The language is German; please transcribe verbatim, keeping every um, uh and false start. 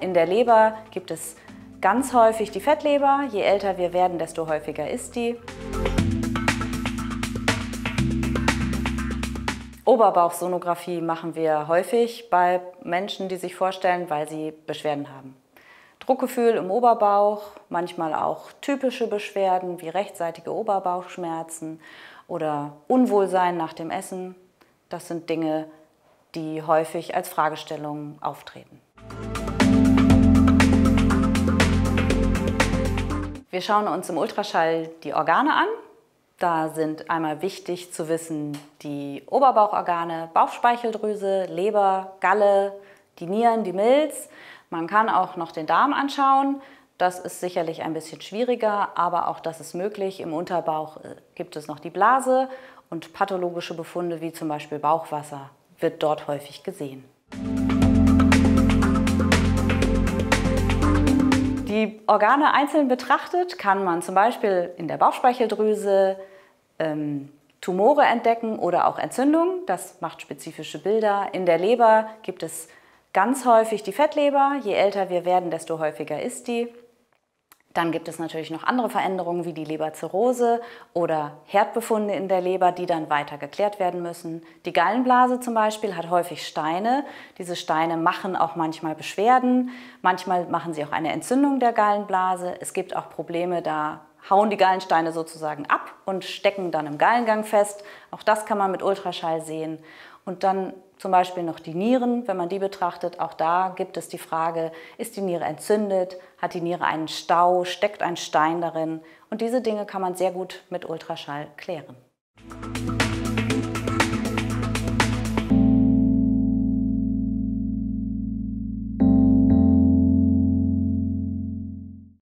In der Leber gibt es ganz häufig die Fettleber. Je älter wir werden, desto häufiger ist die. Oberbauchsonographie machen wir häufig bei Menschen, die sich vorstellen, weil sie Beschwerden haben. Druckgefühl im Oberbauch, manchmal auch typische Beschwerden wie rechtsseitige Oberbauchschmerzen oder Unwohlsein nach dem Essen. Das sind Dinge, die häufig als Fragestellungen auftreten. Wir schauen uns im Ultraschall die Organe an. Da sind einmal wichtig zu wissen die Oberbauchorgane, Bauchspeicheldrüse, Leber, Galle, die Nieren, die Milz. Man kann auch noch den Darm anschauen. Das ist sicherlich ein bisschen schwieriger, aber auch das ist möglich. Im Unterbauch gibt es noch die Blase und pathologische Befunde wie zum Beispiel Bauchwasser wird dort häufig gesehen. Die Organe einzeln betrachtet kann man zum Beispiel in der Bauchspeicheldrüse ähm, Tumore entdecken oder auch Entzündungen. Das macht spezifische Bilder. In der Leber gibt es ganz häufig die Fettleber. Je älter wir werden, desto häufiger ist die. Dann gibt es natürlich noch andere Veränderungen wie die Leberzirrhose oder Herdbefunde in der Leber, die dann weiter geklärt werden müssen. Die Gallenblase zum Beispiel hat häufig Steine. Diese Steine machen auch manchmal Beschwerden. Manchmal machen sie auch eine Entzündung der Gallenblase. Es gibt auch Probleme, da hauen die Gallensteine sozusagen ab und stecken dann im Gallengang fest. Auch das kann man mit Ultraschall sehen. Und dann zum Beispiel noch die Nieren, wenn man die betrachtet, auch da gibt es die Frage, ist die Niere entzündet, hat die Niere einen Stau, steckt ein Stein darin? Und diese Dinge kann man sehr gut mit Ultraschall klären.